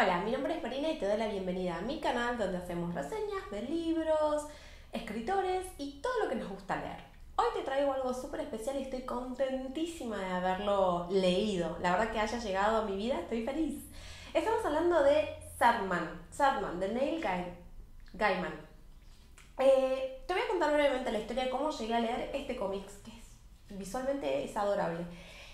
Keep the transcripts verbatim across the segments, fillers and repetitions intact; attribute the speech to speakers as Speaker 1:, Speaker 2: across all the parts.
Speaker 1: Hola, mi nombre es Marina y te doy la bienvenida a mi canal donde hacemos reseñas de libros, escritores y todo lo que nos gusta leer. Hoy te traigo algo súper especial y estoy contentísima de haberlo leído. La verdad que haya llegado a mi vida, estoy feliz. Estamos hablando de Sandman, Sandman de Neil Gaiman. Eh, te voy a contar brevemente la historia de cómo llegué a leer este cómic, que es, visualmente es adorable.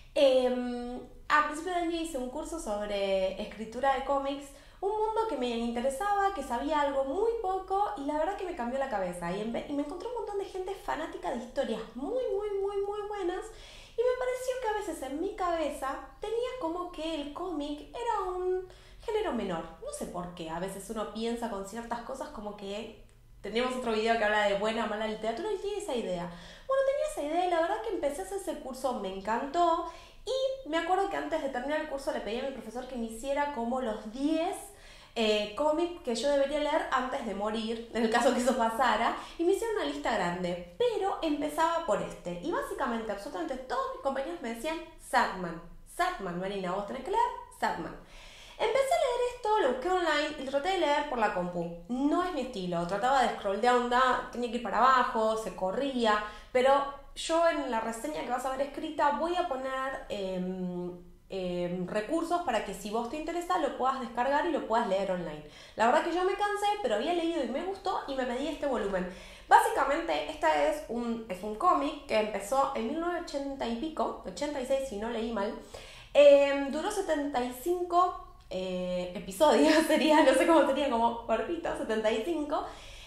Speaker 1: Eh, a principio de año hice un curso sobre escritura de cómics, un mundo que me interesaba, que sabía algo muy poco y la verdad que me cambió la cabeza y, en vez, y me encontré un montón de gente fanática de historias muy muy muy muy buenas y me pareció que a veces en mi cabeza tenía como que el cómic era un género menor. No sé por qué, a veces uno piensa con ciertas cosas como que... Teníamos otro video que habla de buena o mala literatura y tiene esa idea. Bueno, tenía esa idea y la verdad que empecé a hacer ese curso, me encantó. Y me acuerdo que antes de terminar el curso le pedí a mi profesor que me hiciera como los diez eh, cómics que yo debería leer antes de morir, en el caso que eso pasara. Y me hicieron una lista grande, pero empezaba por este. Y básicamente, absolutamente todos mis compañeros me decían Sandman. Sandman, Marina, vos tenés que leer Sandman. Empecé a leer esto, lo busqué online y lo traté de leer por la compu. No es mi estilo, trataba de scroll down, tenía que ir para abajo, se corría, pero yo en la reseña que vas a ver escrita voy a poner eh, eh, recursos para que si vos te interesa lo puedas descargar y lo puedas leer online. La verdad que yo me cansé, pero había leído y me gustó y me pedí este volumen. Básicamente, esta es un, es un cómic que empezó en mil novecientos ochenta y pico, ochenta y seis si no leí mal. Eh, duró setenta y cinco Eh, episodios, sería, no sé cómo sería, como cuerpito, setenta y cinco,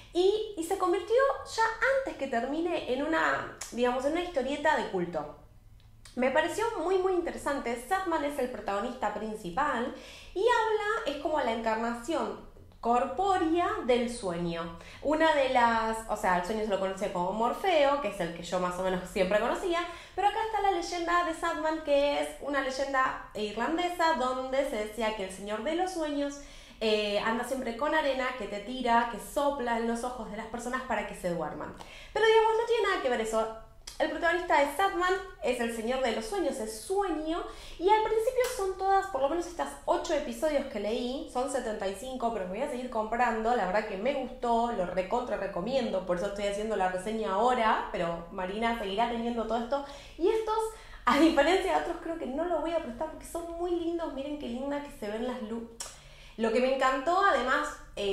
Speaker 1: y, y se convirtió ya antes que termine en una, digamos, en una historieta de culto. Me pareció muy muy interesante. Sandman es el protagonista principal y habla, es como la encarnación corpórea del sueño. Una de las, o sea, el sueño se lo conoce como Morfeo, que es el que yo más o menos siempre conocía, pero acá está la leyenda de Sandman, que es una leyenda irlandesa donde se decía que el señor de los sueños eh, anda siempre con arena que te tira, que sopla en los ojos de las personas para que se duerman. Pero digamos, no tiene nada que ver eso. El protagonista de Sandman es el señor de los sueños, es sueño, y al principio son todas, por lo menos estas ocho episodios que leí, son setenta y cinco, pero me voy a seguir comprando, la verdad que me gustó, lo recontra recomiendo, por eso estoy haciendo la reseña ahora, pero Marina seguirá teniendo todo esto, y estos, a diferencia de otros, creo que no los voy a prestar porque son muy lindos, miren qué linda que se ven las luces. Lo que me encantó, además,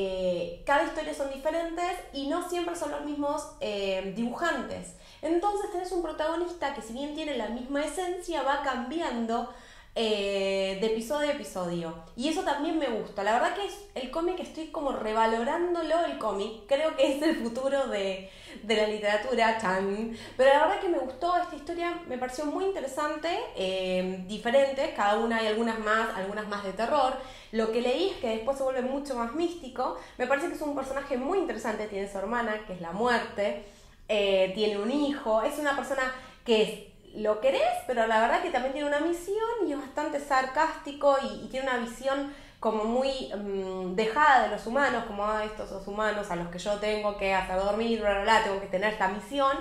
Speaker 1: eh, cada historia son diferentes y no siempre son los mismos eh, dibujantes. Entonces tenés un protagonista que si bien tiene la misma esencia, va cambiando eh, de episodio a episodio. Y eso también me gusta. La verdad que es el cómic, estoy como revalorándolo el cómic. Creo que es el futuro de, de la literatura, chan. Pero la verdad que me gustó esta historia, me pareció muy interesante, eh, diferente. Cada una hay algunas más, algunas más de terror. Lo que leí es que después se vuelve mucho más místico. Me parece que es un personaje muy interesante. Tiene su hermana, que es la muerte. Eh, tiene un hijo. Es una persona que es, lo querés, pero la verdad que también tiene una misión y es bastante sarcástico y, y tiene una visión como muy um, dejada de los humanos, como ah, estos los humanos a los que yo tengo que hacer dormir, bla, bla, bla, tengo que tener esta misión.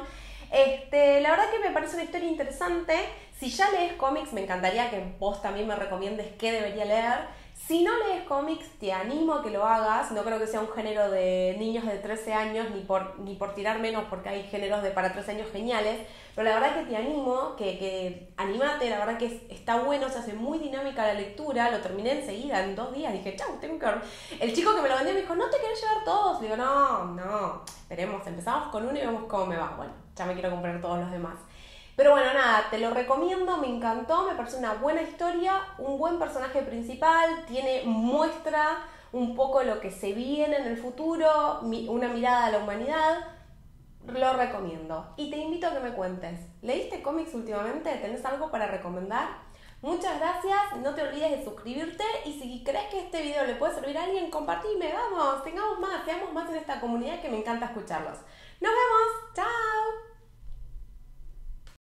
Speaker 1: Este, la verdad que me parece una historia interesante. Si ya lees cómics, me encantaría que vos también me recomiendes qué debería leer. Si no lees cómics, te animo a que lo hagas. No creo que sea un género de niños de trece años, ni por, ni por tirar menos, porque hay géneros de para trece años geniales. Pero la verdad que te animo, que, que animate, la verdad que es, está bueno, se hace muy dinámica la lectura. Lo terminé enseguida, en dos días. Dije, chau, tengo que ver. El chico que me lo vendió me dijo, ¿no te querés llevar todos? Le digo, no, no, esperemos, empezamos con uno y vemos cómo me va. Bueno, ya me quiero comprar todos los demás. Pero bueno, nada, te lo recomiendo, me encantó, me parece una buena historia, un buen personaje principal, tiene, muestra un poco lo que se viene en el futuro, una mirada a la humanidad, lo recomiendo. Y te invito a que me cuentes, ¿leíste cómics últimamente? ¿Tenés algo para recomendar? Muchas gracias, no te olvides de suscribirte y si crees que este video le puede servir a alguien, compartime, vamos, tengamos más, seamos más en esta comunidad que me encanta escucharlos. ¡Nos vemos! ¡Chao!